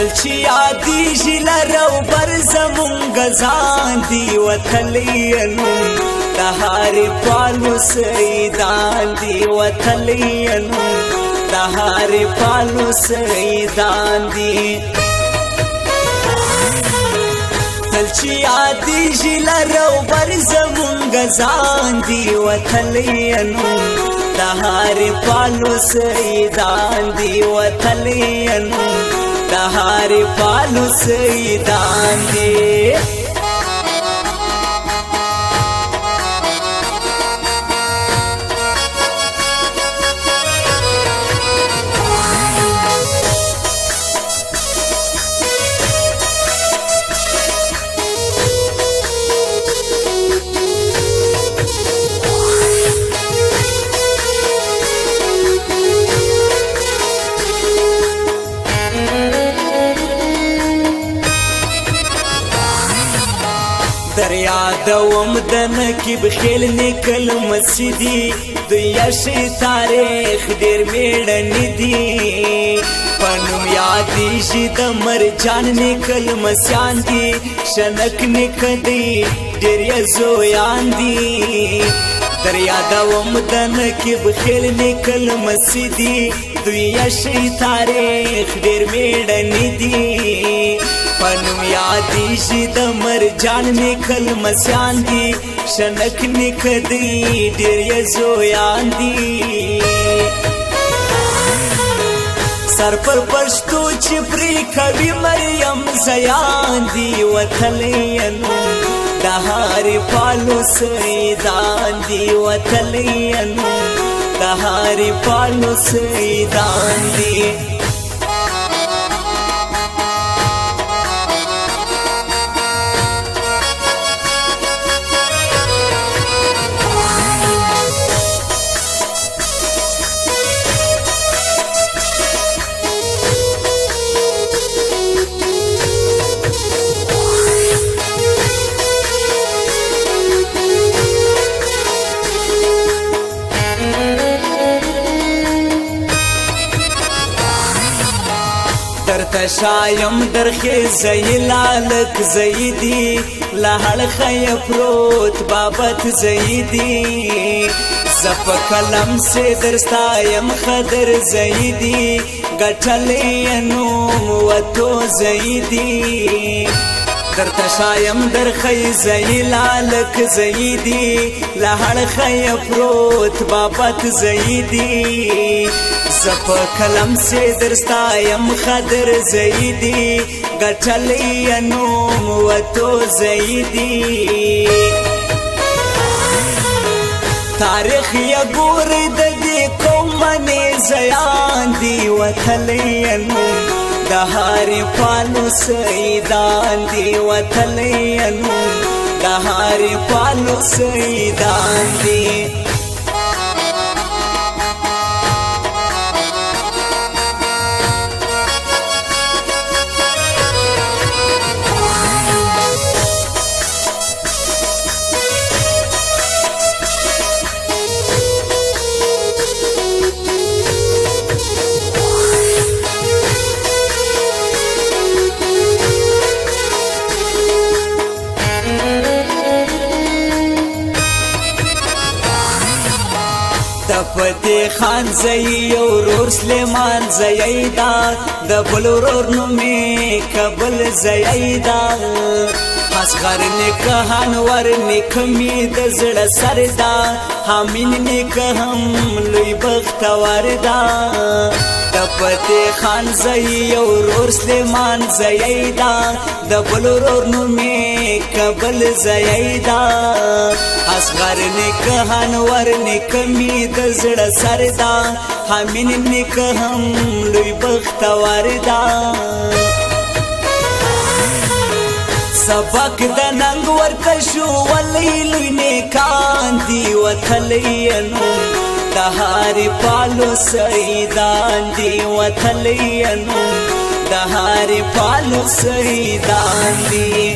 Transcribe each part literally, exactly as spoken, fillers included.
تلچی یادی جلرو برزمون گزان دی وطلینو دهاری پالو سیدان دی وطلینو دهاری پالو سیدان دی تلچی یادی جلرو برزمون گزان دی وطلینو دهاری پالو سیدان دی وطلینو دهاری پالو سیدان دی دریا دوم دن کی بخیل نکل مسجدی دویشی تاریخ دیر میڑنی دی پنم یادی جی دمر جان نکل مسیان دی شنک نکدی دیر یزویان دی دریا دوم دن کی بخیل نکل مسجدی دویشی تاریخ دیر میڑنی دی پنم یادی جی دمر جان نکل مسیان دی شنک نکدی دیر یزویان دی سر پر پشتو چپری کوي مریم زیان دی وطلینو دهاری پالو سیدان دی وطلینو دهاری پالو سیدان دی درتا شایم در خیزی لالک زیدی لحل خی پروت بابت زیدی زپ کلم سے درستایم خدر زیدی گٹلی نوم و تو زیدی درتا شایم در خیزی لالک زیدی لحل خی پروت بابت زیدی زپ کلم سے درستایم خدر زیدی گٹلی نوم و تو زیدی تاریخ یا گوری ددی کومنی زیان دی وطلی نوم دهاری پالو سیدان دی وطلی نوم دهاری پالو سیدان دی فتح خان زئی ورور سلیمان زیدا د بل ورور نومې کبل زیدا اصغر نکهان ور نکمی د زړه سردا حامین نکه هم لوی بختور دا د فتح خان زئی ورور سلیمان زیدا د بل ورور نومې کبل زیدا اصغر نکهان ور نکمی د زړه سردا حامین نکه هم لوی بختور دا سبق د ننګ ورته شو ولی لوی نیکان دی وطلینو دهاری پالو سیدان دی وطلینو دهاری پالو سیدان دی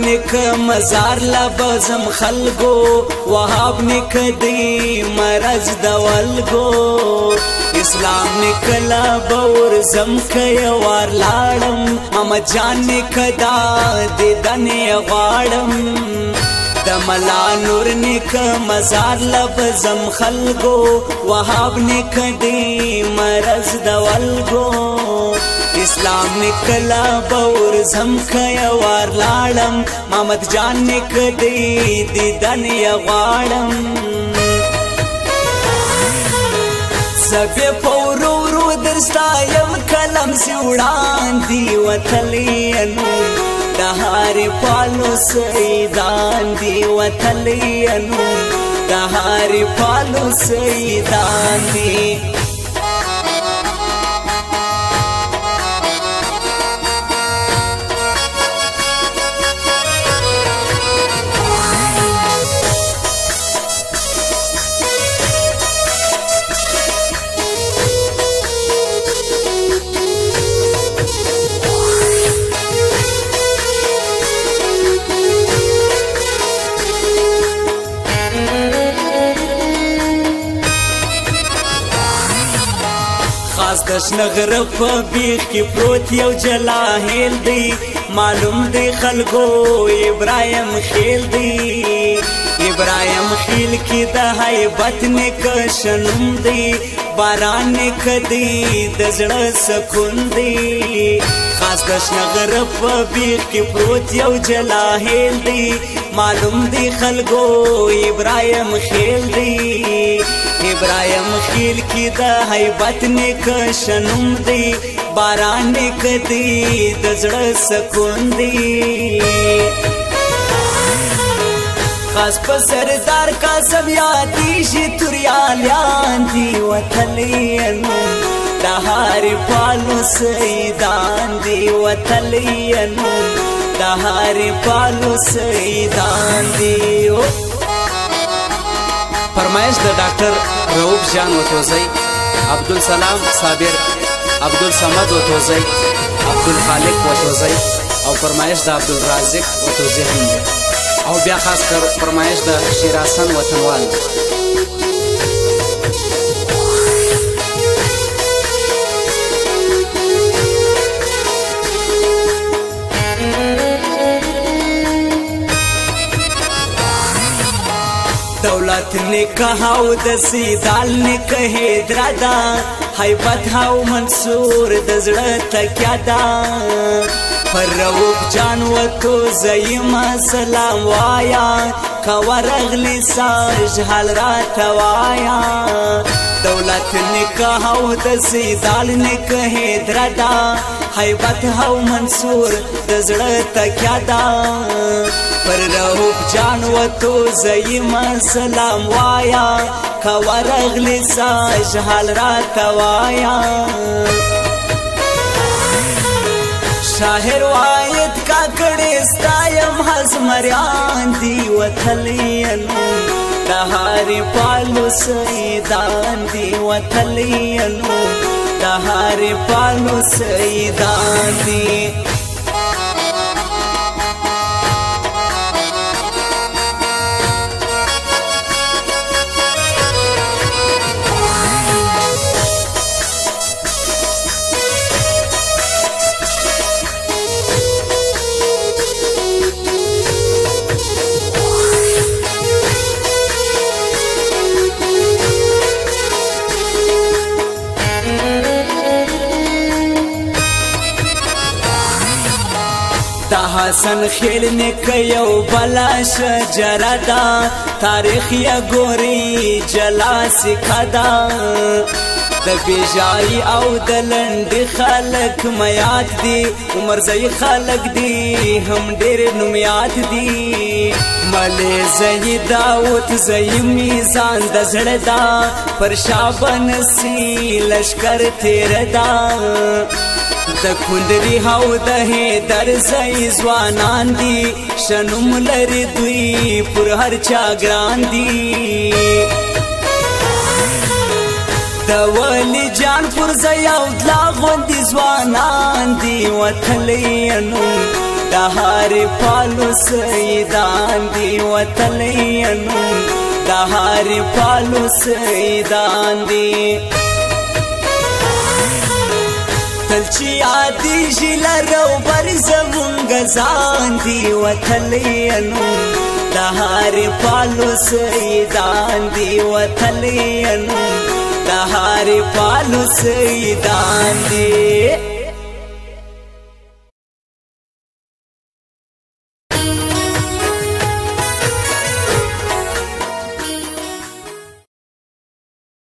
نیک مزار لبزم خلقو وهاب نیک دی مرز دولگو اسلام نیک لبور زم کیوار لاړم محمد جان نیک دا دیدن غواړم د ملا نور نیک مزار لبزم خلقو وهاب نیک دی مرز دولگو اسلام نکلا بور زم کیوار لاړم محمد جان نک دی دیدن غواړم سبه پورو ورو درستایم کلم سی وړاندې وتلینو د هاري پالو سیدان دی وتلینو د هاري پالو سیدان دی دشن غرب په بیخ کې پروت یو جلاهل دی معلوم دی خلکو ابراهیم خیل دی ابراهیم خیل کې د هیبت نیک شنم دی باران نیک دی د زړه سکون دی خاص دشن غرب په بیخ کې پروت یو جلاهل دی معلوم دی خلکو ابراهیم خیل دی ابراهیم خیل کی د هیبت نیک شنم دی باران نیک دی د زړه سکون دی خاص په سردار قاسم یادی شي توریالیان دی وتلینو د هاري پالو سیدان دی وتلینو د هاري پالو سیدان دی فرمایش د ډاکټر رؤوف جان وتوزی عبدالسلام صابر عبدالصمد وتوزی عبدالخالق وتوزی او فرمایش د عبدالرازق وتوزی هم او بیا خاص کر فرمایش د شیرحسن وطنوال دولت نے کہاو دسی دال نے کہے درادا حیبت هاو منصور دزړه تکیا دا پر رؤوف جان وتو زیما سلام وایا کورغلی ساج حال را توایا دولت نے کہاو دسی دال نے کہے درادا حیبت هاو منصور دزړه تکیا دا پر رؤوف جان وتو زیما سلام وایا کورغلی ساج حال را توایا شاهر وایت کا کړه ستایم حزمریان دی وتلینو د هاري پالو سیدان دی وتلینو د هاري پالو سیدان دی حسن خیل نیک یو بلا شجره دا تاریخ یا ګوري جلا سکدا د بیجای او د لند خلق میات دی عمر زئی خلق دی هم ډیر نومیات دی ملې زئی داوت زئی میزان د زړه دا پر شابن سی لشکر تیر دا د کندری هاو ده در زئی ځوانان دي شنم لري دوی پر هر چا ګران دي د ولی جان پر زئی او دلا غوندي ځوانان دي وتلینو دهار پالو سیدان دی وطلیانون دهار پالو سیدان دی تلچی آدی جلرو برزمونگ زان دی وطلیانون دهار پالو سیدان دی وطلیانون دهار پالو سیدان دی